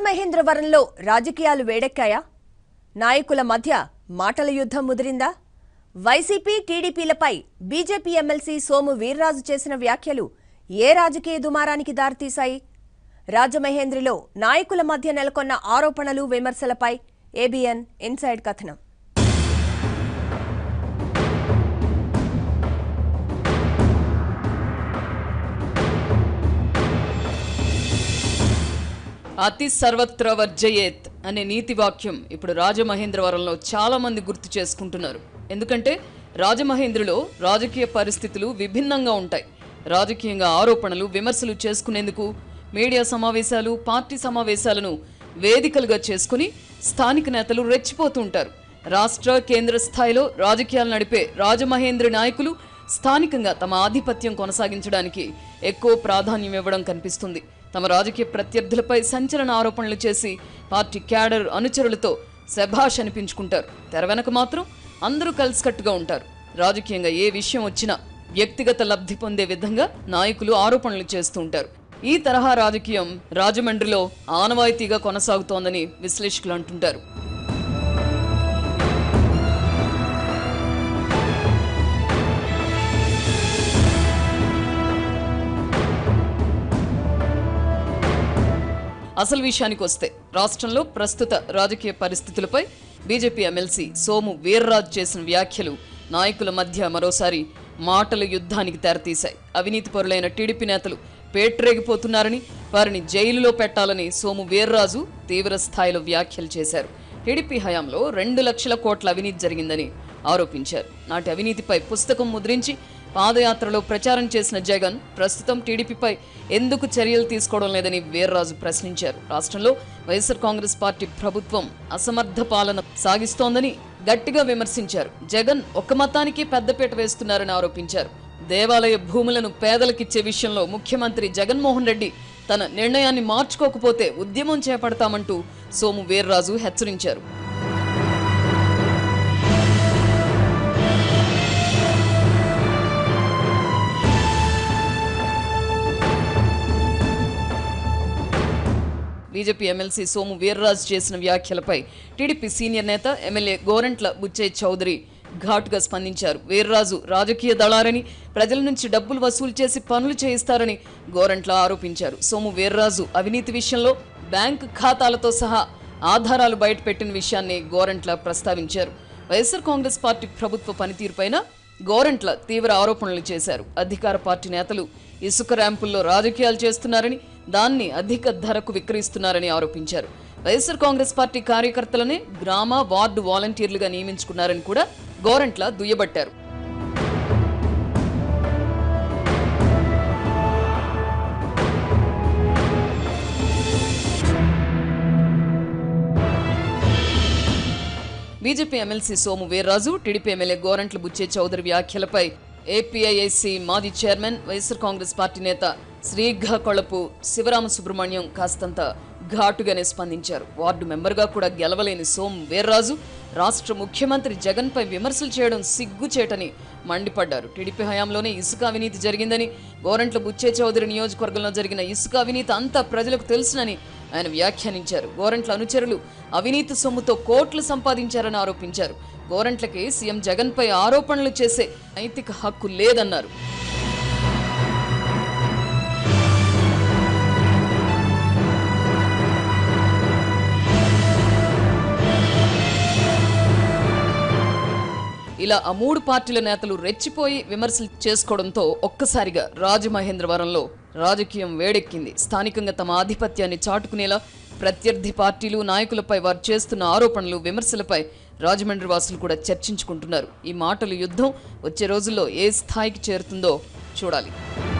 రాజమహేంద్రవరంలో రాజకీయాలు వేడెక్కాయా? నాయకుల మధ్య మాటల యుద్ధం ముదిరిందా? వైసీపీ టీడీపీలపై బీజేపీ ఎమ్మెల్సీ సోము వీర్రాజు చేసిన వ్యాఖ్యలు ఏ రాజకీయ దుమారానికి దారితీశాయి? రాజమహేంద్రిలో నాయకుల మధ్య నెలకొన్న ఆరోపణలు విమర్శలపై ఏబీఎన్ ఇన్సైడ్ కథనం. అతి సర్వత్ర వర్జయేత్ అనే నీతి వాక్యం ఇప్పుడు రాజమహేంద్రవరంలో చాలా మంది గుర్తు చేసుకుంటున్నారు. ఎందుకంటే రాజమహేంద్రలో రాజకీయ పరిస్థితులు విభిన్నంగా ఉంటాయి. రాజకీయంగా ఆరోపణలు విమర్శలు చేసుకునేందుకు మీడియా సమావేశాలు, పార్టీ సమావేశాలను వేదికలుగా చేసుకుని స్థానిక నేతలు రెచ్చిపోతూ ఉంటారు. రాష్ట్ర కేంద్ర స్థాయిలో రాజకీయాలు నడిపే రాజమహేంద్ర నాయకులు స్థానికంగా తమ ఆధిపత్యం కొనసాగించడానికి ఎక్కువ ప్రాధాన్యం ఇవ్వడం కనిపిస్తుంది. తమ రాజకీయ ప్రత్యర్థులపై సంచలన ఆరోపణలు చేసి పార్టీ క్యాడర్ అనుచరులతో శభాష్ అనిపించుకుంటారు. తెర వెనక మాత్రం అందరూ కలిసికట్టుగా ఉంటారు. రాజకీయంగా ఏ విషయం వచ్చినా వ్యక్తిగత లబ్ధి పొందే విధంగా నాయకులు ఆరోపణలు చేస్తూ ఉంటారు. ఈ తరహా రాజకీయం రాజమండ్రిలో ఆనవాయితీగా కొనసాగుతోందని విశ్లేషకులు అంటుంటారు. అసలు విషయానికి వస్తే రాష్ట్రంలో ప్రస్తుత రాజకీయ పరిస్థితులపై బీజేపీ ఎమ్మెల్సీ సోము వీర్రాజు చేసిన వ్యాఖ్యలు నాయకుల మధ్య మరోసారి మాటల యుద్ధానికి తెరతీశాయి. అవినీతి పరులైన టీడీపీ నేతలు పేట్రేగిపోతున్నారని, వారిని జైలులో పెట్టాలని సోము వీర్రాజు తీవ్ర స్థాయిలో వ్యాఖ్యలు చేశారు. టీడీపీ హయాంలో 2 లక్షల కోట్ల అవినీతి జరిగిందని ఆరోపించారు. నాటి అవినీతిపై పుస్తకం ముద్రించి పాదయాత్రలో ప్రచారం చేసిన జగన్ ప్రస్తుతం టీడీపీపై ఎందుకు చర్యలు తీసుకోవడం లేదని వీర్రాజు ప్రశ్నించారు. రాష్ట్రంలో వైఎస్ఆర్ కాంగ్రెస్ పార్టీ ప్రభుత్వం అసమర్థ పాలన సాగిస్తోందని గట్టిగా విమర్శించారు. జగన్ ఒక్క మతానికి పెద్దపీట వేస్తున్నారని ఆరోపించారు. దేవాలయ భూములను పేదలకిచ్చే విషయంలో ముఖ్యమంత్రి జగన్మోహన్ రెడ్డి తన నిర్ణయాన్ని మార్చుకోకపోతే ఉద్యమం చేపడతామంటూ సోము వీర్రాజు హెచ్చరించారు. బీజేపీ ఎమ్మెల్సీ సోము వీర్రాజు చేసిన వ్యాఖ్యలపై టీడీపీ సీనియర్ నేత ఎమ్మెల్యే గోరంట్ల బుచ్చయ్య చౌదరి ఘాటుగా స్పందించారు. వీర్రాజు రాజకీయ దళారని, ప్రజల నుంచి డబ్బులు వసూలు చేసి పనులు చేయిస్తారని గోరంట్ల ఆరోపించారు. సోము వీర్రాజు అవినీతి విషయంలో బ్యాంకు ఖాతాలతో సహా ఆధారాలు బయటపెట్టిన విషయాన్ని గోరంట్ల ప్రస్తావించారు. వైఎస్ఆర్ కాంగ్రెస్ పార్టీ ప్రభుత్వ పనితీరుపైన గోరంట్ల తీవ్ర ఆరోపణలు చేశారు. అధికార పార్టీ నేతలు ఇసుక ర్యాంపుల్లో రాజకీయాలు చేస్తున్నారని, దాన్ని అధిక ధరకు విక్రయిస్తున్నారని ఆరోపించారు. వైఎస్ఆర్ కాంగ్రెస్ పార్టీ కార్యకర్తలనే గ్రామ, వార్డు వాలంటీర్లుగా నియమించుకున్నారని కూడా గోరంట్ల దుయ్యబట్టారు. BJP MLC Somu Veerraju, TDP MLA Gorantla Butchaiah Chowdary వ్యాఖ్యలపై ఏపీఐఐసి మాజీ చైర్మన్, వైఎస్ఆర్ కాంగ్రెస్ పార్టీ నేత శ్రీకాకుళపు శివరామ సుబ్రహ్మణ్యం కాస్తంత ఘాటుగానే స్పందించారు. వార్డు మెంబర్గా కూడా గెలవలేని సోము వీర్రాజు రాష్ట్ర ముఖ్యమంత్రి జగన్పై విమర్శలు చేయడం సిగ్గుచేటని మండిపడ్డారు. టీడీపీ హయాంలోనే ఇసుక అవినీతి జరిగిందని, గోరంట్ల బుచ్చయ్య చౌదరి నియోజకవర్గంలో జరిగిన ఇసుక అవినీతి అంతా ప్రజలకు తెలుసునని ఆయన వ్యాఖ్యానించారు. గోరంట్ల అనుచరులు అవినీతి సొమ్ముతో కోట్లు సంపాదించారని ఆరోపించారు. గోరంట్లకి సీఎం జగన్పై ఆరోపణలు చేసే నైతిక హక్కు లేదన్నారు. ఇలా ఆ 3 పార్టీల నేతలు రెచ్చిపోయి విమర్శలు చేసుకోవడంతో ఒక్కసారిగా రాజమహేంద్రవరంలో రాజకీయం వేడెక్కింది. స్థానికంగా తమ ఆధిపత్యాన్ని చాటుకునేలా ప్రత్యర్థి పార్టీలు, నాయకులపై వారు చేస్తున్న ఆరోపణలు, విమర్శలపై రాజమండ్రి వాసులు కూడా చర్చించుకుంటున్నారు. ఈ మాటల యుద్ధం వచ్చే రోజుల్లో ఏ స్థాయికి చేరుతుందో చూడాలి.